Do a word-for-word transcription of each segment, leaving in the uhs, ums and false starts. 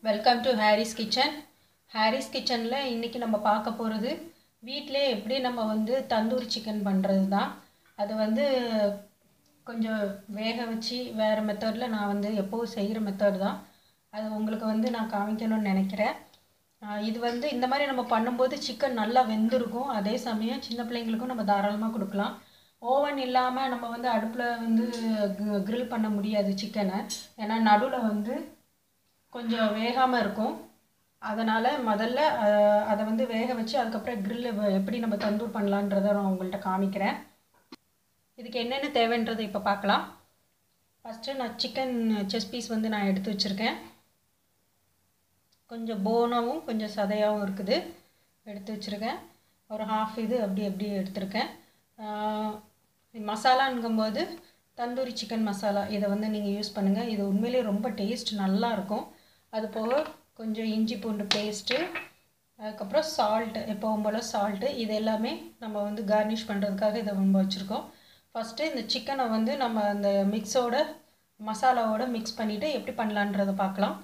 Welcome to Haris kitchen. ஹாரிஸ் கிச்சனில் இன்றைக்கி நம்ம பார்க்க போகிறது வீட்டிலே எப்படி நம்ம வந்து தந்தூரி சிக்கன் பண்ணுறது தான். அது வந்து கொஞ்சம் வேக வச்சு வேறு மெத்தடில் நான் வந்து எப்போவும் செய்கிற மெத்தட் தான். அது உங்களுக்கு வந்து நான் காமிக்கணும்னு நினைக்கிறேன். இது வந்து இந்த மாதிரி நம்ம பண்ணும்போது சிக்கன் நல்லா வெந்திருக்கும். அதே சமயம் சின்ன பிள்ளைங்களுக்கும் நம்ம தாராளமாக கொடுக்கலாம். ஓவன் இல்லாமல் நம்ம வந்து அடுப்பில் வந்து க்ரில் பண்ண முடியாது சிக்கனை. ஏன்னா நடுவில் வந்து கொஞ்சம் வேகாமல் இருக்கும். அதனால் முதல்ல அதை வந்து வேக வச்சு அதுக்கப்புறம் க்ரில் எப்படி நம்ம தந்தூர் பண்ணலான்றதை நான் உங்கள்கிட்ட காமிக்கிறேன். இதுக்கு என்னென்ன தேவைன்றதை இப்போ பார்க்கலாம். ஃபஸ்ட்டு நான் சிக்கன் செஸ்ட் பீஸ் வந்து நான் எடுத்து வச்சுருக்கேன். கொஞ்சம் போனாவும் கொஞ்சம் சதையாகவும் இருக்குது, எடுத்து வச்சுருக்கேன். ஒரு ஹாஃப் இது அப்படி அப்படி எடுத்துருக்கேன். மசாலாங்கும்போது தந்தூரி சிக்கன் மசாலா இதை வந்து நீங்கள் யூஸ் பண்ணுங்கள். இது உண்மையிலே ரொம்ப டேஸ்ட் நல்லாயிருக்கும். அது போக கொஞ்சம் இஞ்சி பூண்டு பேஸ்ட்டு, அதுக்கப்புறம் சால்ட்டு, எப்போவும் போல் சால்ட்டு, இது எல்லாமே நம்ம வந்து கார்னிஷ் பண்ணுறதுக்காக இதை ரொம்ப வச்சுருக்கோம். ஃபஸ்ட்டு இந்த சிக்கனை வந்து நம்ம அந்த மிக்ஸோட மசாலாவோட மிக்ஸ் பண்ணிவிட்டு எப்படி பண்ணலான்றதை பார்க்கலாம்.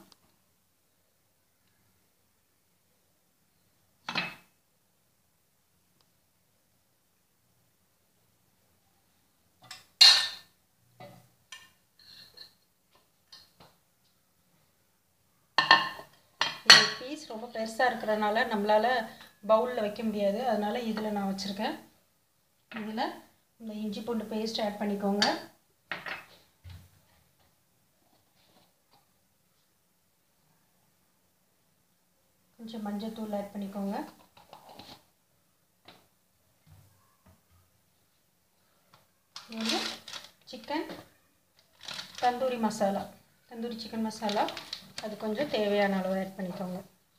பீஸ் ரொம்ப பெருசாக இருக்கிறதுனால நம்மளால் பவுலில் வைக்க முடியாது, அதனால் இதில் நான் வச்சுருக்கேன். இதில் இந்த இஞ்சி பூண்டு பேஸ்ட் ஆட் பண்ணிக்கோங்க. கொஞ்சம் மஞ்சள் தூள் ஆட் பண்ணிக்கோங்க. இது வந்து சிக்கன் தந்தூரி மசாலா, தந்தூரி சிக்கன் மசாலா, அது கொஞ்சம் தேவையான அளவு ஆட் பண்ணிக்கோங்க.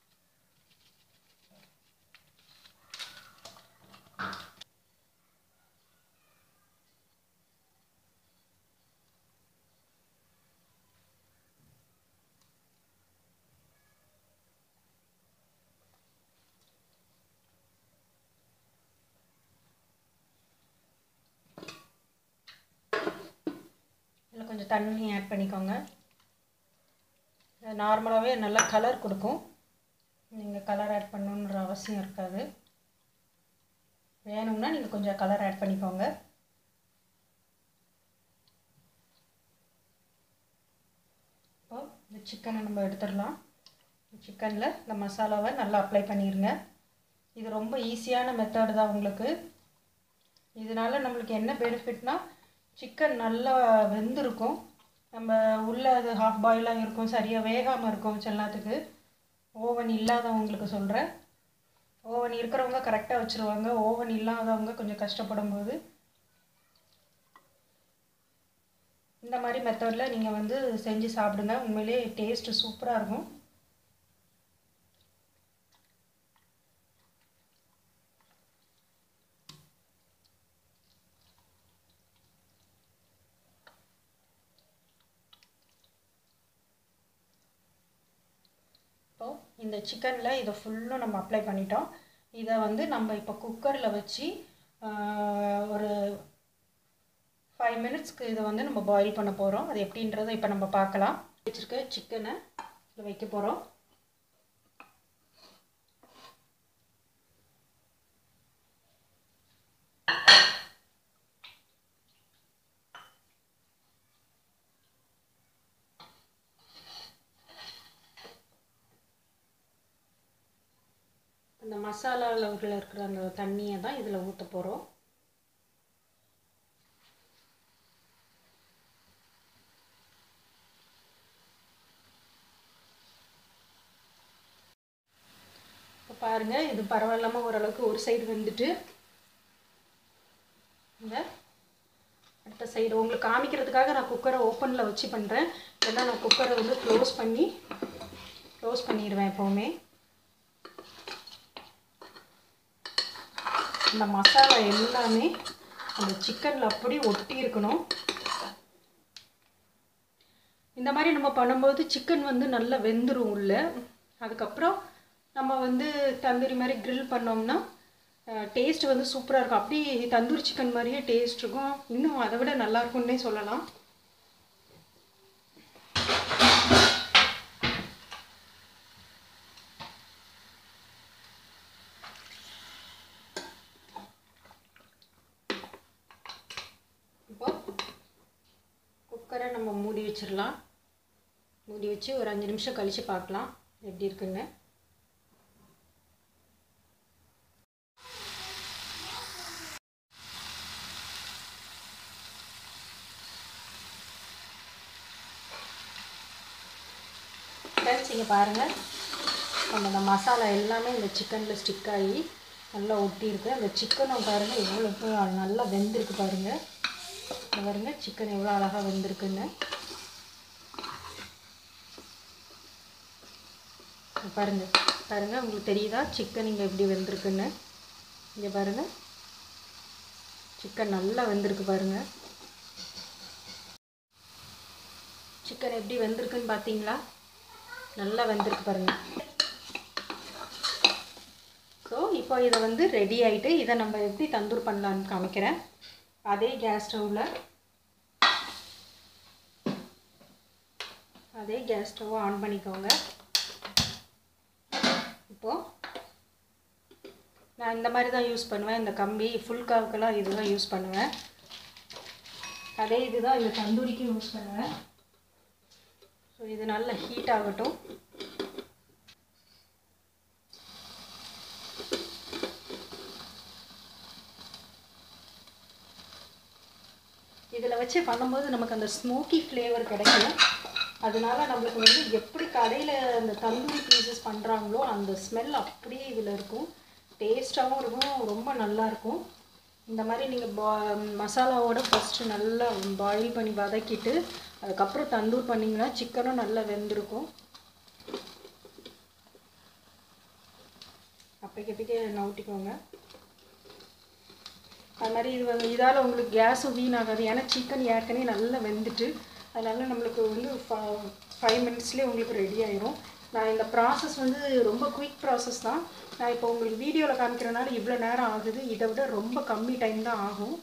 இதில் கொஞ்சம் தண்ணி ஆட் பண்ணிக்கோங்க. நார்மலாகவே நல்லா கலர் கொடுக்கும். நீங்கள் கலர் ஆட் பண்ணணுன்ற அவசியம் இருக்காது. வேணும்னா நீங்கள் கொஞ்சம் கலர் ஆட் பண்ணிக்கோங்க. இப்போ இந்த சிக்கனை நம்ம எடுத்துடலாம். சிக்கனில் இந்த மசாலாவை நல்லா அப்ளை பண்ணிடுங்க. இது ரொம்ப ஈஸியான மெத்தட் தான் உங்களுக்கு. இதனால் நம்மளுக்கு என்ன பெனிஃபிட்னா, சிக்கன் நல்லா வெந்திருக்கும். நம்ம உள்ளே அது ஹாஃப் பாயிலாக இருக்கும், சரியாக வேகாமல் இருக்கும். சிலத்துக்கு ஓவன் இல்லாதவங்களுக்கு சொல்கிறேன். ஓவன் இருக்கிறவங்க கரெக்டாக வச்சுருவாங்க, ஓவன் இல்லாதவங்க கொஞ்சம் கஷ்டப்படும் போது இந்த மாதிரி மெத்தடில் நீங்கள் வந்து செஞ்சு சாப்பிடுங்க. உண்மையிலே டேஸ்ட்டு சூப்பராக இருக்கும். இந்த சிக்கனில் இதை ஃபுல்லும் நம்ம அப்ளை பண்ணிட்டோம். இதை வந்து நம்ம இப்போ குக்கரில் வச்சு ஒரு ஃபைவ் மினிட்ஸ்க்கு இதை வந்து நம்ம பாயில் பண்ண போகிறோம். அது எப்படின்றத இப்போ நம்ம பார்க்கலாம். வச்சுருக்க சிக்கனை இதில் வைக்க போகிறோம். அந்த மசாலாவில் இருக்கிற அந்த தண்ணியை தான் இதில் ஊற்ற போகிறோம். இப்போ பாருங்கள், இது பரவாயில்லாமல் ஓரளவுக்கு ஒரு சைடு வந்துட்டு, இந்த அடுத்த சைடு உங்களுக்கு காமிக்கிறதுக்காக நான் குக்கரை ஓப்பனில் வச்சு பண்ணுறேன். இல்லைன்னா நான் குக்கரை வந்து க்ளோஸ் பண்ணி க்ளோஸ் பண்ணிடுவேன் எப்போவுமே. இந்த மசாலா எல்லாமே அந்த சிக்கனில் அப்படி ஒட்டி இருக்கணும். இந்த மாதிரி நம்ம பண்ணும்போது சிக்கன் வந்து நல்லா வெந்துடும் உள்ள. அதுக்கப்புறம் நம்ம வந்து தந்தூரி மாதிரி க்ரில் பண்ணோம்னா டேஸ்ட் வந்து சூப்பராக இருக்கும். அப்படி தந்தூரி சிக்கன் மாதிரியே டேஸ்ட் இருக்கும். இன்னும் அதை விட நல்லாயிருக்கும்னே சொல்லலாம். குக்கரை நம்ம மூடி வச்சிடலாம். மூடி வச்சு ஒரு அஞ்சு நிமிஷம் கழித்து பார்க்கலாம் எப்படி இருக்குன்னு. ஃப்ரெண்ட்ஸ் இங்கே பாருங்கள், நம்ம இந்த மசாலா எல்லாமே இந்த சிக்கனில் ஸ்டிக் ஆகி நல்லா ஒட்டியிருக்கு. அந்த சிக்கனும் பாருங்கள் எவ்வளோ நல்லா வெந்திருக்கு பாருங்கள். இந்த பாருங்கள் சிக்கன் எவ்வளோ அழகாக வெந்திருக்குன்னு பாருங்கள். பாருங்கள் உங்களுக்கு தெரியுதா சிக்கன் இங்கே எப்படி வெந்திருக்குன்னு? இங்கே பாருங்கள் சிக்கன் நல்லா வெந்திருக்கு பாருங்கள். சிக்கன் எப்படி வெந்திருக்குன்னு பார்த்தீங்களா? நல்லா வெந்திருக்கு பாருங்கள். ஸோ இப்போ இதை வந்து ரெடி ஆகிட்டு இதை நம்ம எப்படி தந்தூர் பண்ணலான்னு காமிக்கிறேன். அதே கேஸ் ஸ்டவ்வில் அதே கேஸ் ஸ்டவ்வை ஆன் பண்ணிக்கோங்க. இப்போது நான் இந்த மாதிரி தான் யூஸ் பண்ணுவேன். இந்த கம்பி ஃபுல் காவுக்கெல்லாம் இது தான் யூஸ் பண்ணுவேன். அதே இது தான் இந்த தந்தூரிக்கும் யூஸ் பண்ணுவேன். ஸோ இது நல்லா ஹீட் ஆகட்டும். இதில் வச்சு பண்ணும்போது நமக்கு அந்த ஸ்மோக்கி ஃப்ளேவர் கிடைக்கும். அதனால நம்மளுக்கு வந்து எப்படி கடையில் அந்த தந்தூரி பீசஸ் பண்ணுறாங்களோ அந்த ஸ்மெல் அப்படியே இதில் இருக்கும். டேஸ்ட்டாகவும் இருக்கும், ரொம்ப நல்லாயிருக்கும். இந்த மாதிரி நீங்கள் பா மசாலாவோட ஃபஸ்ட்டு நல்லா பாயில் பண்ணி வதக்கிட்டு அதுக்கப்புறம் தந்தூர் பண்ணிங்கன்னா சிக்கனும் நல்லா வெந்திருக்கும். அப்பைக்கு அப்பைக்கே நவுட்டிக்கோங்க. அது மாதிரி இது வந்து இதால் உங்களுக்கு கேஸும் வீணாகாது. ஏன்னா சிக்கன் ஏற்கனவே நல்லா வெந்துட்டு அதனால் நம்மளுக்கு வந்து ஃபைவ் மினிட்ஸ்லேயே உங்களுக்கு ரெடி ஆயிரும். நான் இந்த ப்ராசஸ் வந்து ரொம்ப குயிக் ப்ராசஸ் தான். நான் இப்போ உங்களுக்கு வீடியோவில் காமிக்கிறனால இவ்வளோ நேரம் ஆகுது. இதை விட ரொம்ப கம்மி டைம் தான் ஆகும்.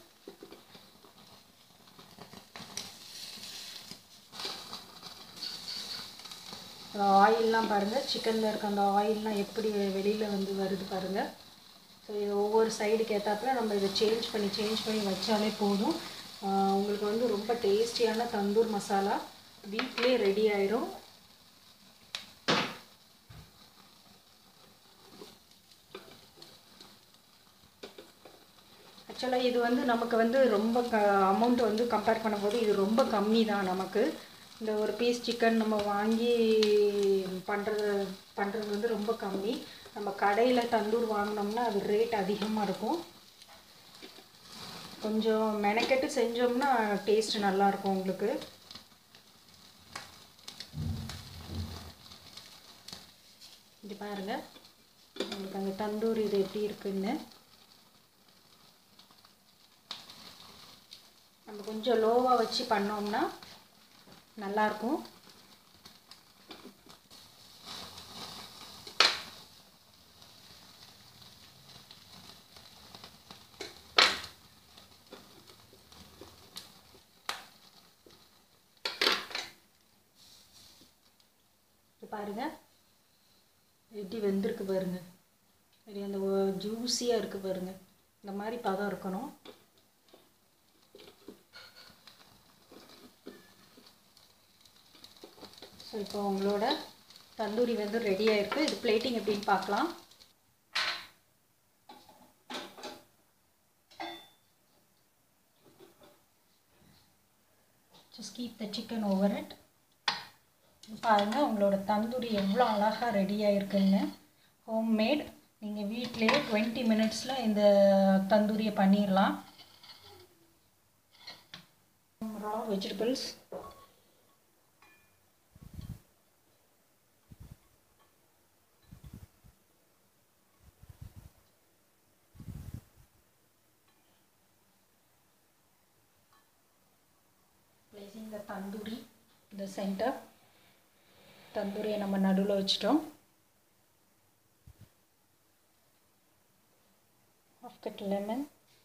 ஆயிலெலாம் பாருங்கள், சிக்கனில் இருக்க அந்த ஆயிலெலாம் எப்படி வெளியில் வந்து வருது பாருங்கள். ஸோ இது ஒவ்வொரு சைடுக்கு ஏற்றாப்புல நம்ம இதை சேஞ்ச் பண்ணி சேஞ்ச் பண்ணி வச்சாலே போதும். உங்களுக்கு வந்து ரொம்ப டேஸ்டியான தந்தூர் மசாலா வீட்டிலே ரெடி ஆயிரும். ஆக்சுவலாக இது வந்து நமக்கு வந்து ரொம்ப க அமௌண்ட் வந்து கம்பேர் பண்ணும்போது இது ரொம்ப கம்மி தான். நமக்கு இந்த ஒரு பீஸ் சிக்கன் நம்ம வாங்கி பண்ணுறது பண்ணுறது வந்து ரொம்ப கம்மி. நம்ம கடையில் தந்தூர் வாங்கினோம்னா அது ரேட் அதிகமாக இருக்கும். கொஞ்சம் மெனக்கெட்டு செஞ்சோம்னா டேஸ்ட் நல்லாயிருக்கும் உங்களுக்கு. இது பாருங்கள் உங்களுக்கு அந்த தந்தூர் இது எப்படி இருக்குன்னு. நம்ம கொஞ்சம் லோவாக வச்சு பண்ணோம்னா நல்லாயிருக்கும். பாருங்கள் எப்படி வெந்திருக்கு பாருங்கள். சரி அந்த ஜூஸியாக இருக்குது பாருங்கள். இந்த மாதிரி பதம் இருக்கணும். ஸோ இப்போ உங்களோட தந்தூரி வந்து ரெடி ஆகிருக்கு. இது பிளேட்டிங் எப்படின்னு பார்க்கலாம். Just keep the chicken over it. பாருங்கள் உங்களோட தந்தூரி எவ்வளோ அழகாக ரெடி ஆகிருக்குன்னு. ஹோம்மேட். நீங்கள் வீட்டிலே டுவெண்ட்டி மினிட்ஸில் இந்த தந்தூரியை பண்ணிடலாம். Raw vegetables, placing the tandoori in the center. தந்தூரியை நம்ம நடுவில் வச்சிட்டோம். half cut lemon.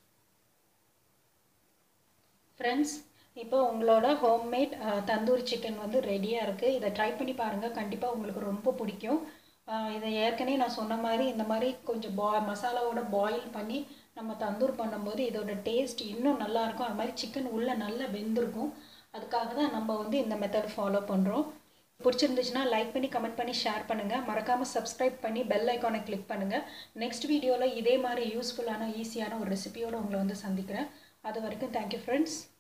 ஃப்ரெண்ட்ஸ் இப்போ உங்களோட ஹோம்மேட் தந்தூரி சிக்கன் வந்து ரெடியாக இருக்குது. இதை ட்ரை பண்ணி பாருங்கள், கண்டிப்பாக உங்களுக்கு ரொம்ப பிடிக்கும். இதை ஏற்கனவே நான் சொன்ன மாதிரி இந்த மாதிரி கொஞ்சம் பா மசாலாவோட பாயில் பண்ணி நம்ம தந்தூர் பண்ணும்போது இதோட டேஸ்ட் இன்னும் நல்லாயிருக்கும். அது மாதிரி சிக்கன் உள்ளே நல்லா வெந்திருக்கும். அதுக்காக தான் நம்ம வந்து இந்த மெத்தட் ஃபாலோ பண்ணுறோம். பிடிச்சிருந்துச்சுன்னா லைக் பண்ணி கமெண்ட் பண்ணி ஷேர் பண்ணுங்கள். மறக்காமல் சப்ஸ்கிரைப் பண்ணி பெல் ஐக்கானை கிளிக் பண்ணுங்கள். நெக்ஸ்ட் வீடியோவில் இதே மாதிரி யூஸ்ஃபுல்லான ஈஸியான ஒரு ரெசிபியோடு உங்களை வந்து சந்திக்கிறேன். அது வரைக்கும் தேங்க்யூ ஃப்ரெண்ட்ஸ்.